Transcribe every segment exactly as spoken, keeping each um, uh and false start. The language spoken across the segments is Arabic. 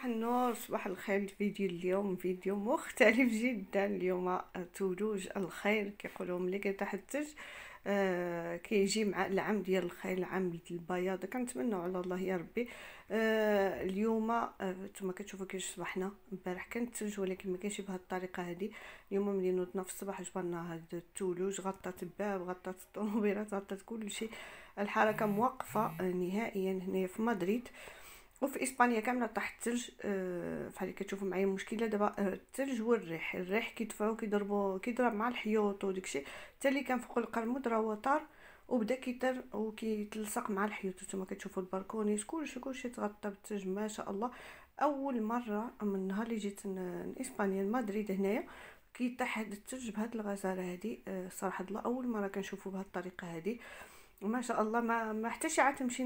صباح النور، صباح الخير. الفيديو اليوم فيديو مختلف جدا. اليوم ثلوج الخير كيقولوا ملي كيطيح الثلج آه كيجي مع العام ديال الخير، العام ديال البياض. كنتمنوا على الله يا ربي. آه اليوم آه نتوما كتشوفوا كيفاش صبحنا. امبارح كان الثلج ولكن ما كانش بهذه الطريقه هذه. اليوم ملي نوضنا في الصباح جبرنا هذا الثلوج، غطات الباب، غطات الطوموبيلات، غطات كل شيء. الحركه موقفه نهائيا هنا في مدريد. وفي اسبانيا كامله طاح الثلج. آه فحال كتشوفوا معايا المشكله دابا الثلج والريح الريح كيدفعوا كيضربوا كيضرب مع الحيوط وداكشي. حتى اللي كان فوق القرمود راه هو طار وبدا كيطير وكيتلصق مع الحيوط. نتوما كتشوفوا البالكونيس كلشي كلشي تغطى بالثلج ما شاء الله. اول مره من نهار اللي جيت لاسبانيا لمدريد هنايا كيطيح هذا الثلج بهذه الغزاله هذه. آه صراحه الله اول مره كنشوفوا بهذه الطريقه هذه. ما شاء الله ما ما حتى شي عاد تمشي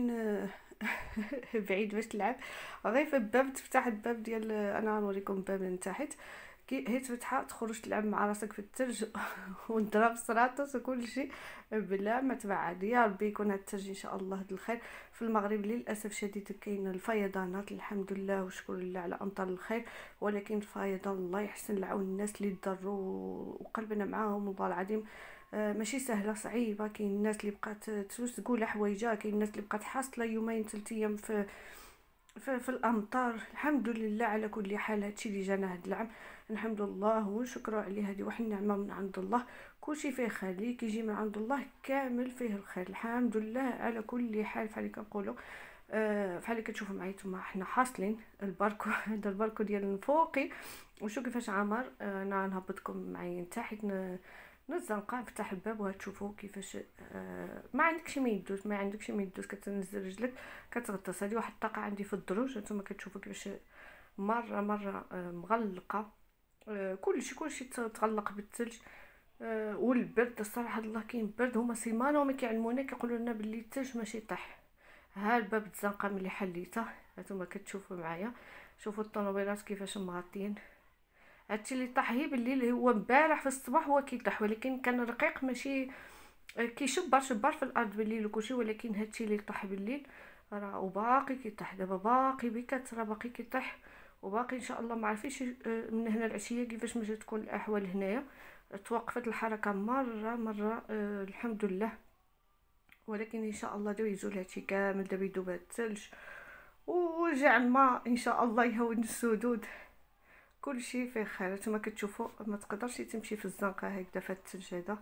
بعيد باش تلعب. غير في الباب تفتح الباب ديال انا غنوريكم الباب من تحت كي هي تفتحها تخرج تلعب مع راسك في الثلج وتضرب سراطس وكل شيء بلا ما تبعد. يا ربي يكون هاد الثلج ان شاء الله هاد الخير. في المغرب للاسف شديد كاين الفيضانات، الحمد لله وشكر لله على امطار الخير، ولكن الفيضان الله يحسن العون الناس اللي ضروا وقلبنا معاهم والله العظيم. آه ماشي سهله، صعيبه. كاين الناس اللي بقات تلوس تقول حوايجها، كاين الناس اللي بقات حاصله يومين ثلاث ايام في في, في الامطار. الحمد لله على كل حال. هادشي اللي جانا هاد العام الحمد لله ونشكروا عليه. هذه واحد النعمه من عند الله، كلشي فيه خير اللي كيجي من عند الله كامل فيه الخير. الحمد لله على كل حال. فحال كنقولوا آه فحال كتشوفوا معايا نتوما حنا حاصلين الباركو هذا الباركو ديال فوقي وشو كيفاش عامر. آه انا نهبطكم معايا لتحت نزنقه نفتح الباب وهتشوفوا كيفاش. آه ما عندكش ما يدوز ما عندكش ما يدوز كتنزل رجلك كتغطس. هذه واحد الطاقه عندي في الدروج. نتوما كتشوفوا كيفاش مره مره آه مغلقه. آه كلشي كلشي تغلق بالثلج. آه والبرد الصراحه الله كاين برد. هما سيمانه وما كيعلمونا كيقولوا لنا باللي الثلج ماشي طيح. ها الباب تزنقه ملي حليته. هانتوما كتشوفوا معايا شوفوا الطوموبيلات كيفاش مغطيين. هادشي اللي طاح هي بالليل هو امبارح في الصباح هو كيطيح، ولكن كان رقيق ماشي كيشبر شبر في الارض بالليل وكلشي. ولكن هادشي اللي طاح بالليل راه وباقي كيطيح دابا باقي بكثره باقي كيطيح وباقي ان شاء الله. ما عرفتش من هنا العشيه كيفاش ما تكون الاحوال هنايا. توقفت الحركه مره مره آه الحمد لله. ولكن ان شاء الله دابا يزول هادشي كامل. دابا يذوب هاد الثلج ورجع الماء ان شاء الله يهون السدود. كل شيء فيه خير. نتوما كتشوفوا ما تقدرش تمشي في الزنقه هكذا في الثلج هذا.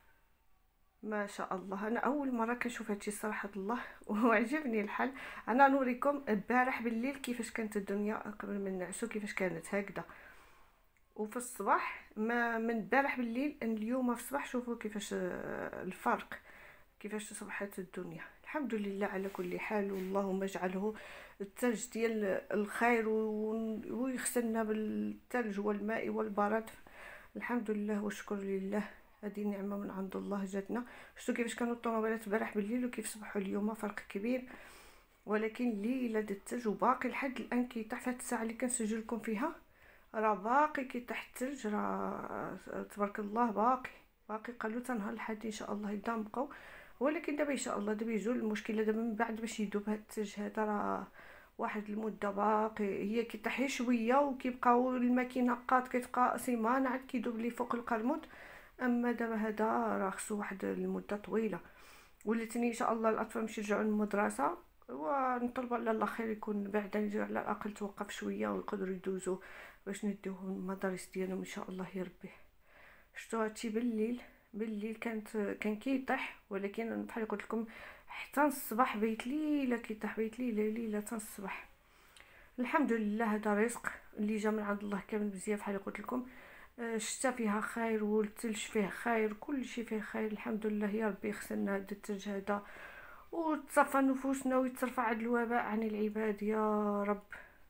ما شاء الله انا اول مره كنشوف هادشي صراحه الله وعجبني الحال. انا نوريكم البارح بالليل كيفاش كانت الدنيا قبل ما نعسو كيفاش كانت هكذا. وفي الصباح ما من البارح بالليل اليوم في الصباح شوفوا كيفاش الفرق، كيفاش صبحت الدنيا. الحمد لله على كل حال. واللهم اجعله الثلج ديال الخير ويغسلنا بالثلج والماء والبرد. الحمد لله والشكر لله. هذه نعمه من عند الله جاتنا. شفتوا كيفاش كانوا الطوموبيلات البارح بالليل وكيف صبحوا اليوم فرق كبير. ولكن ليله د الثلج وباقي لحد الان كيطيح في هاد الساعه اللي كنسجل لكم فيها راه باقي كيطيح الثلج. راه تبارك الله باقي باقي. قالوا حتى نهار الحد ان شاء الله يبدا نبقاو. ولكن دابا ان شاء الله دابا يزول المشكله. دابا من بعد باش يذوب هاد الثلج هذا راه واحد المده باقي هي كيطيح شويه وكيبقاو الماء كينقط كتبقى سيمانه عاد كيذوب لي فوق القرمود. اما دابا هذا راه خصو واحد المده طويله. وليتني ان شاء الله الاطفال باش يرجعوا للمدرسه ونطلبوا على الله خير يكون بعدا على الاقل توقف شويه ويقدروا يدوزوا باش نديوهم المدارس ديالهم ان شاء الله يا ربي. شفتوا هادشي بالليل بالليل كانت كان كيطيح. ولكن بحال قلت لكم حتى الصباح بيت ليله كيطيح بيت ليله ليله حتى الصباح. الحمد لله هذا رزق اللي جا من عند الله كامل بزاف. بحال قلت لكم الشتا فيها خير والثلج فيه خير كل شيء فيه خير. الحمد لله يا ربي يغسلنا هذا الثلج هذا وتصفى نفوسنا ويترفع هذا الوباء عن العباد يا رب.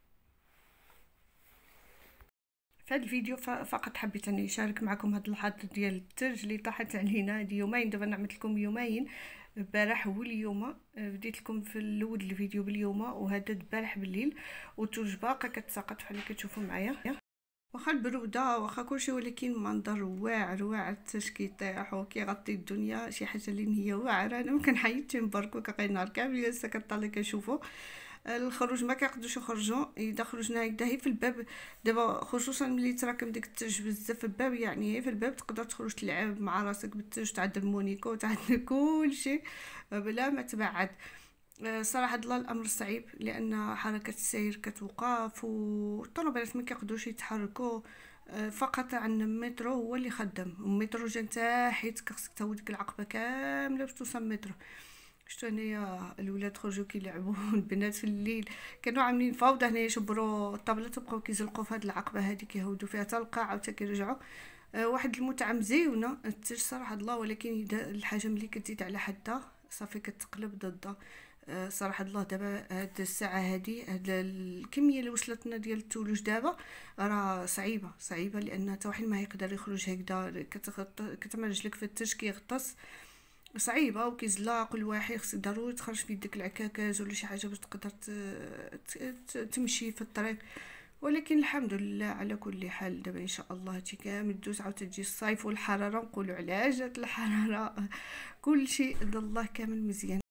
في هذا الفيديو فقط حبيت اني نشارك معكم هاد اللحظات ديال الثلج اللي طاحت علينا هاد يومين. دابا نعملت لكم يومين البارح واليوم. بديت لكم في الاول الفيديو باليوم وهذا البارح بالليل والثلج باقا كتساقط بحال اللي كتشوفوا معايا. واخا البروده واخا كلشي ولكن منظر واعر واعر. الثلج كيطيح وكيغطي الدنيا شي حاجه اللي هي واعره. انا ما كنحيدش نباركو كاين نهار كامل لسه كطالع كنشوفو. الخروج ما كيقدروش يخرجوا، اذا خرجنا هكذا هي في الباب. دابا خصوصا ملي تراكم ديك الثلج بزاف في الباب، يعني هي في الباب تقدر تخرج تلعب مع راسك بالثلج، تعدل مونيكو، تعدل كلشي بلا ما تبعد. آه، صراحة الله الأمر صعيب، لأن حركة السير كتوقف والطلبات ما كيقدروش يتحركوا. آه، فقط عن المترو هو اللي خدام، المترو جا نتا حيت خصك تهود ديك العقبة كاملة باش توصل المترو. شتو هنايا الولاد خرجوا كيلعبوا البنات في الليل كانوا عاملين فوضى هنايا، شبروا الطابلات وبقاو كيزلقوا في هاد العقبة هادي، كيهودوا فيها حتى القاع عاود كيرجعوا. آه، واحد المتعة مزيونة الثلج صراحة الله، ولكن إذا الحاجة ملي كتزيد على حدها صافي كتقلب ضدها. آه، صراحة الله دابا هاد الساعة هادي، هاد الكمية اللي وصلتنا ديال الثلوج دابا راه صعيبة صعيبة، لأن حتى واحد ما يقدر يخرج هكذا، كتغط كتعمل رجلك في الثلج كيغطس، صعيبة وكيزلاق. الواحد خصك ضروري تخرج في يدك العكاكاز ولا شي حاجة باش تقدر ت- ت- ت- تمشي في الطريق. ولكن الحمد لله على كل حال، دابا ان شاء الله هادشي كامل دوز، عاود تجي الصيف والحراره، نقولوا علاش جات الحراره كل شيء الله كامل مزيان.